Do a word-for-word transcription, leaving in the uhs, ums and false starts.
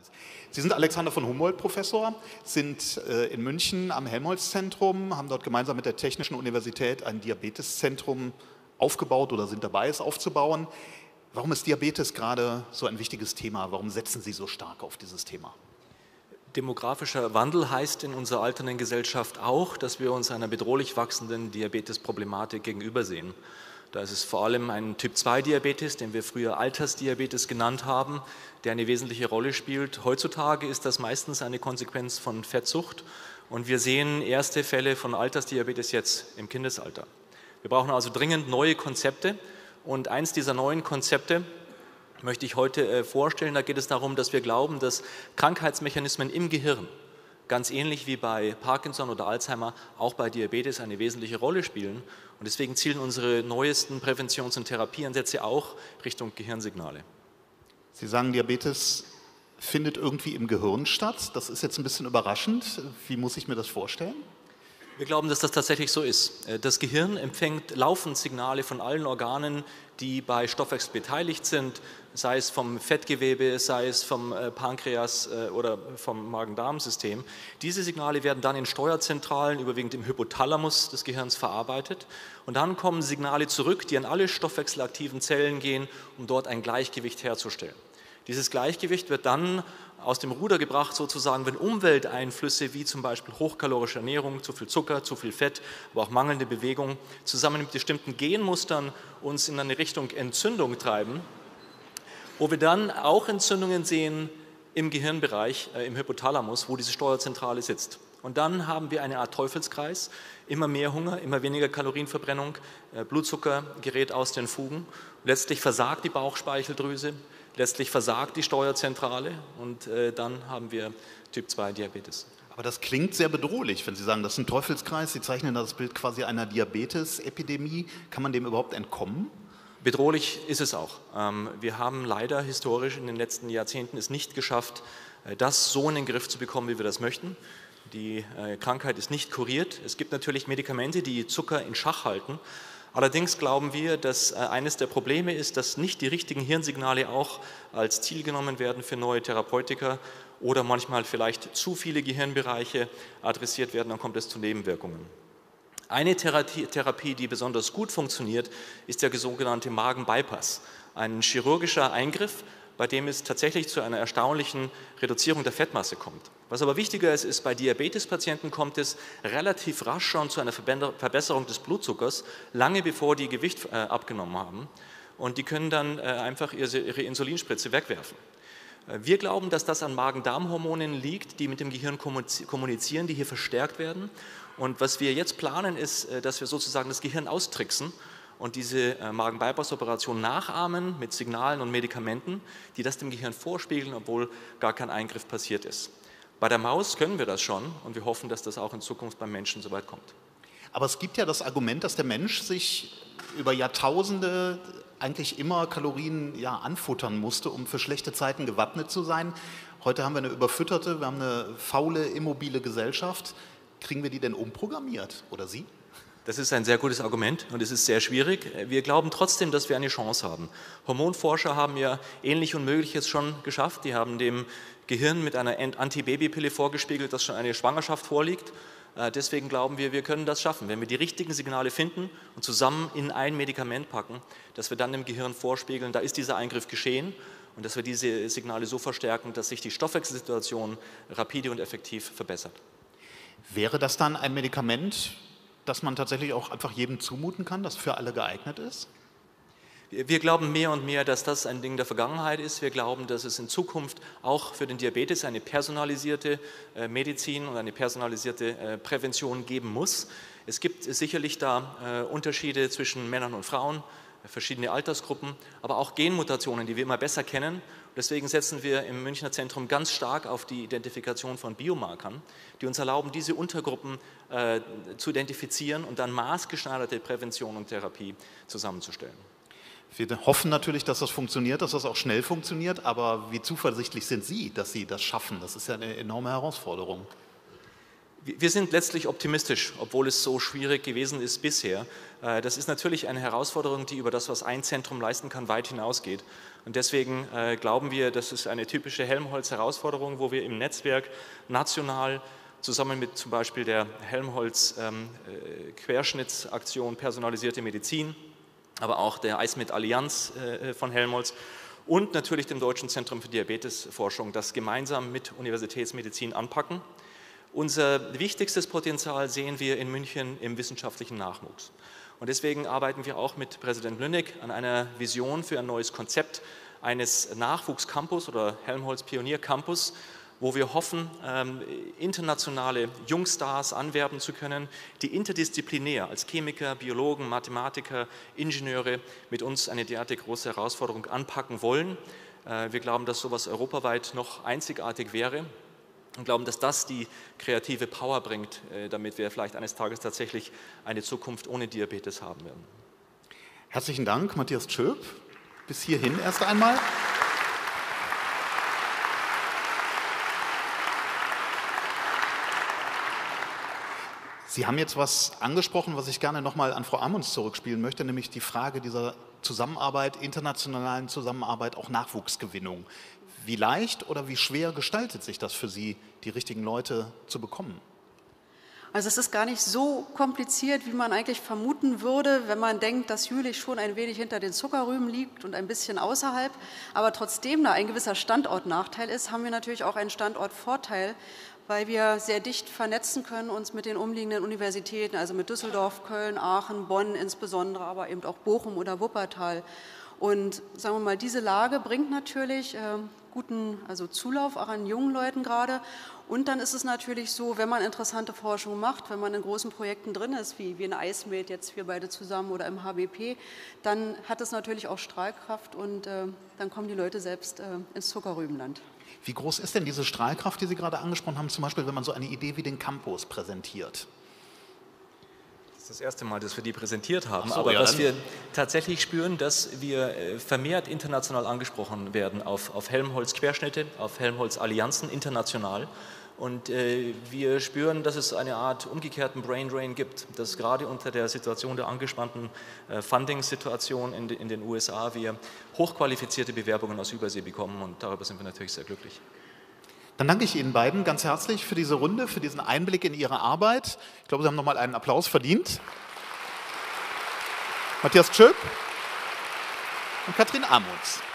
Sie sind Alexander von Humboldt-Professor, sind äh, in München am Helmholtz-Zentrum, haben dort gemeinsam mit der Technischen Universität ein Diabeteszentrum aufgebaut oder sind dabei, es aufzubauen. Warum ist Diabetes gerade so ein wichtiges Thema? Warum setzen Sie so stark auf dieses Thema? Demografischer Wandel heißt in unserer alternden Gesellschaft auch, dass wir uns einer bedrohlich wachsenden Diabetesproblematik gegenübersehen. Da ist es vor allem ein Typ zwei Diabetes, den wir früher Altersdiabetes genannt haben, der eine wesentliche Rolle spielt. Heutzutage ist das meistens eine Konsequenz von Fettsucht und wir sehen erste Fälle von Altersdiabetes jetzt im Kindesalter. Wir brauchen also dringend neue Konzepte und eins dieser neuen Konzepte möchte ich heute vorstellen. Da geht es darum, dass wir glauben, dass Krankheitsmechanismen im Gehirn, ganz ähnlich wie bei Parkinson oder Alzheimer, auch bei Diabetes eine wesentliche Rolle spielen. Und deswegen zielen unsere neuesten Präventions- und Therapieansätze auch Richtung Gehirnsignale. Sie sagen, Diabetes findet irgendwie im Gehirn statt. Das ist jetzt ein bisschen überraschend. Wie muss ich mir das vorstellen? Wir glauben, dass das tatsächlich so ist. Das Gehirn empfängt laufend Signale von allen Organen, die bei Stoffwechsel beteiligt sind, sei es vom Fettgewebe, sei es vom Pankreas oder vom Magen-Darm-System. Diese Signale werden dann in Steuerzentralen, überwiegend im Hypothalamus des Gehirns, verarbeitet. Und dann kommen Signale zurück, die an alle stoffwechselaktiven Zellen gehen, um dort ein Gleichgewicht herzustellen. Dieses Gleichgewicht wird dann aus dem Ruder gebracht, sozusagen, wenn Umwelteinflüsse wie zum Beispiel hochkalorische Ernährung, zu viel Zucker, zu viel Fett, aber auch mangelnde Bewegung zusammen mit bestimmten Genmustern uns in eine Richtung Entzündung treiben, wo wir dann auch Entzündungen sehen im Gehirnbereich, äh, im Hypothalamus, wo diese Steuerzentrale sitzt. Und dann haben wir eine Art Teufelskreis, immer mehr Hunger, immer weniger Kalorienverbrennung, äh, Blutzucker gerät aus den Fugen, letztlich versagt die Bauchspeicheldrüse, letztlich versagt die Steuerzentrale und äh, dann haben wir Typ zwei Diabetes. Aber das klingt sehr bedrohlich, wenn Sie sagen, das ist ein Teufelskreis. Sie zeichnen das Bild quasi einer Diabetesepidemie. Kann man dem überhaupt entkommen? Bedrohlich ist es auch. Ähm, wir haben leider historisch in den letzten Jahrzehnten es nicht geschafft, äh, das so in den Griff zu bekommen, wie wir das möchten. Die äh, Krankheit ist nicht kuriert. Es gibt natürlich Medikamente, die Zucker in Schach halten. Allerdings glauben wir, dass eines der Probleme ist, dass nicht die richtigen Hirnsignale auch als Ziel genommen werden für neue Therapeutika oder manchmal vielleicht zu viele Gehirnbereiche adressiert werden, dann kommt es zu Nebenwirkungen. Eine Therapie, die besonders gut funktioniert, ist der sogenannte Magen-Bypass, ein chirurgischer Eingriff, bei dem es tatsächlich zu einer erstaunlichen Reduzierung der Fettmasse kommt. Was aber wichtiger ist, ist, bei Diabetespatienten kommt es relativ rasch schon zu einer Verbesserung des Blutzuckers, lange bevor die Gewicht äh, abgenommen haben. Und die können dann äh, einfach ihre, ihre Insulinspritze wegwerfen. Äh, wir glauben, dass das an Magen-Darm-Hormonen liegt, die mit dem Gehirn kommunizieren, die hier verstärkt werden. Und was wir jetzt planen, ist, äh, dass wir sozusagen das Gehirn austricksen und diese äh, Magen-Bypass-Operation nachahmen mit Signalen und Medikamenten, die das dem Gehirn vorspiegeln, obwohl gar kein Eingriff passiert ist. Bei der Maus können wir das schon und wir hoffen, dass das auch in Zukunft beim Menschen so weit kommt. Aber es gibt ja das Argument, dass der Mensch sich über Jahrtausende eigentlich immer Kalorien ja, anfuttern musste, um für schlechte Zeiten gewappnet zu sein. Heute haben wir eine überfütterte, wir haben eine faule, immobile Gesellschaft. Kriegen wir die denn umprogrammiert, oder Sie? Das ist ein sehr gutes Argument und es ist sehr schwierig. Wir glauben trotzdem, dass wir eine Chance haben. Hormonforscher haben ja ähnlich Unmögliches schon geschafft. Die haben dem Gehirn mit einer Antibabypille vorgespiegelt, dass schon eine Schwangerschaft vorliegt. Deswegen glauben wir, wir können das schaffen, wenn wir die richtigen Signale finden und zusammen in ein Medikament packen, dass wir dann dem Gehirn vorspiegeln, da ist dieser Eingriff geschehen und dass wir diese Signale so verstärken, dass sich die Stoffwechselsituation rapide und effektiv verbessert. Wäre das dann ein Medikament, das man tatsächlich auch einfach jedem zumuten kann, das für alle geeignet ist? Wir glauben mehr und mehr, dass das ein Ding der Vergangenheit ist. Wir glauben, dass es in Zukunft auch für den Diabetes eine personalisierte Medizin und eine personalisierte Prävention geben muss. Es gibt sicherlich da Unterschiede zwischen Männern und Frauen, verschiedene Altersgruppen, aber auch Genmutationen, die wir immer besser kennen. Deswegen setzen wir im Münchner Zentrum ganz stark auf die Identifikation von Biomarkern, die uns erlauben, diese Untergruppen äh, zu identifizieren und dann maßgeschneiderte Prävention und Therapie zusammenzustellen. Wir hoffen natürlich, dass das funktioniert, dass das auch schnell funktioniert, aber wie zuversichtlich sind Sie, dass Sie das schaffen? Das ist ja eine enorme Herausforderung. Wir sind letztlich optimistisch, obwohl es so schwierig gewesen ist bisher. Das ist natürlich eine Herausforderung, die über das, was ein Zentrum leisten kann, weit hinausgeht. Und deswegen glauben wir, das ist eine typische Helmholtz-Herausforderung, wo wir im Netzwerk national zusammen mit zum Beispiel der Helmholtz-Querschnittsaktion Personalisierte Medizin, aber auch der I S M E D-Allianz von Helmholtz und natürlich dem Deutschen Zentrum für Diabetesforschung das gemeinsam mit Universitätsmedizin anpacken. Unser wichtigstes Potenzial sehen wir in München im wissenschaftlichen Nachwuchs. Und deswegen arbeiten wir auch mit Präsident Lünnig an einer Vision für ein neues Konzept eines Nachwuchscampus oder Helmholtz Pionier Campus, wo wir hoffen, internationale Jungstars anwerben zu können, die interdisziplinär als Chemiker, Biologen, Mathematiker, Ingenieure mit uns eine derartig große Herausforderung anpacken wollen. Wir glauben, dass sowas europaweit noch einzigartig wäre und glauben, dass das die kreative Power bringt, damit wir vielleicht eines Tages tatsächlich eine Zukunft ohne Diabetes haben werden. Herzlichen Dank, Matthias Tschöp. Bis hierhin erst einmal. Sie haben jetzt was angesprochen, was ich gerne nochmal an Frau Ammons zurückspielen möchte, nämlich die Frage dieser Zusammenarbeit, internationalen Zusammenarbeit, auch Nachwuchsgewinnung. Wie leicht oder wie schwer gestaltet sich das für Sie, die richtigen Leute zu bekommen? Also es ist gar nicht so kompliziert, wie man eigentlich vermuten würde, wenn man denkt, dass Jülich schon ein wenig hinter den Zuckerrüben liegt und ein bisschen außerhalb. Aber trotzdem da ein gewisser Standortnachteil ist, haben wir natürlich auch einen Standortvorteil, weil wir sehr dicht vernetzen können uns mit den umliegenden Universitäten, also mit Düsseldorf, Köln, Aachen, Bonn insbesondere, aber eben auch Bochum oder Wuppertal. Und sagen wir mal, diese Lage bringt natürlich äh, guten also Zulauf auch an jungen Leuten gerade. Und dann ist es natürlich so, wenn man interessante Forschung macht, wenn man in großen Projekten drin ist, wie, wie in I S M E D, jetzt wir beide zusammen oder im H B P, dann hat es natürlich auch Strahlkraft und äh, dann kommen die Leute selbst äh, ins Zuckerrübenland. Wie groß ist denn diese Strahlkraft, die Sie gerade angesprochen haben, zum Beispiel, wenn man so eine Idee wie den Campus präsentiert? Das ist das erste Mal, dass wir die präsentiert haben, so, aber ja, was wir tatsächlich spüren, dass wir vermehrt international angesprochen werden auf, auf Helmholtz-Querschnitte, auf Helmholtz-Allianzen international. Und äh, wir spüren, dass es eine Art umgekehrten Brain Drain gibt, dass gerade unter der Situation der angespannten äh, Funding-Situation in, de, in den U S A wir hochqualifizierte Bewerbungen aus Übersee bekommen und darüber sind wir natürlich sehr glücklich. Dann danke ich Ihnen beiden ganz herzlich für diese Runde, für diesen Einblick in Ihre Arbeit. Ich glaube, Sie haben nochmal einen Applaus verdient. Matthias Tschöp und Katrin Ammons.